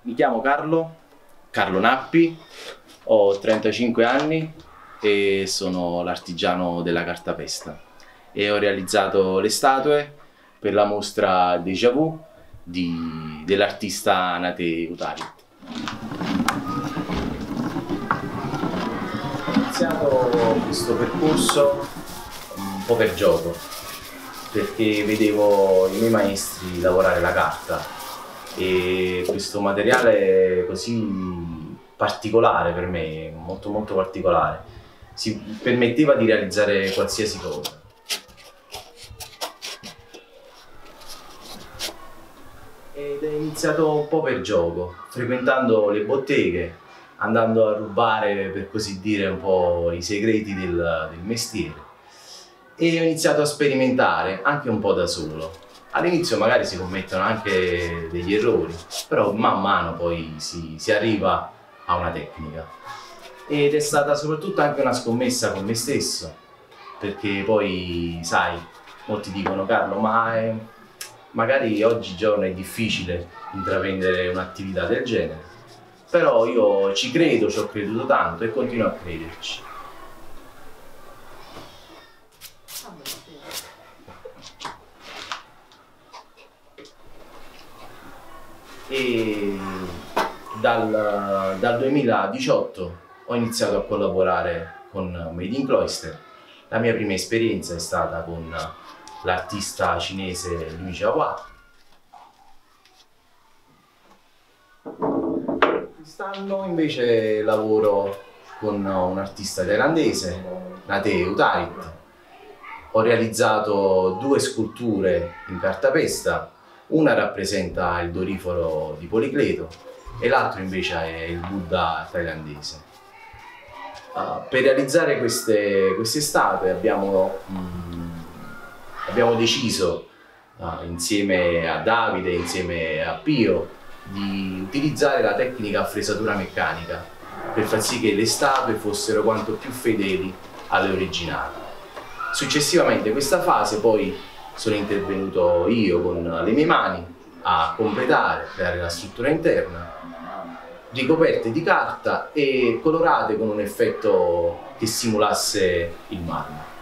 Mi chiamo Carlo Nappi, ho 35 anni e sono l'artigiano della cartapesta e ho realizzato le statue per la mostra Déjà Vu dell'artista Nate Utarit. Ho iniziato questo percorso un po' per gioco, perché vedevo i miei maestri lavorare la carta e questo materiale così particolare per me, molto particolare, si permetteva di realizzare qualsiasi cosa. Ed è iniziato un po' per gioco, frequentando le botteghe, andando a rubare, per così dire, un po' i segreti del mestiere, e ho iniziato a sperimentare anche un po' da solo. All'inizio magari si commettono anche degli errori, però man mano poi si arriva a una tecnica. Ed è stata soprattutto anche una scommessa con me stesso, perché poi, sai, molti dicono: Carlo, magari oggigiorno è difficile intraprendere un'attività del genere, però io ci credo, ci ho creduto tanto e continuo a crederci. E dal 2018 ho iniziato a collaborare con Made in Cloister. La mia prima esperienza è stata con l'artista cinese Liu Xiaohua. Quest'anno invece lavoro con un artista thailandese, Nate Utarit. Ho realizzato 2 sculture in cartapesta. Una rappresenta il doriforo di Policleto e l'altro invece è il Buddha thailandese. Per realizzare queste statue abbiamo deciso, insieme a Davide, insieme a Pio, di utilizzare la tecnica a fresatura meccanica per far sì che le statue fossero quanto più fedeli alle originali. Successivamente questa fase poi sono intervenuto io con le mie mani a completare, creare la struttura interna, ricoperte di carta e colorate con un effetto che simulasse il marmo.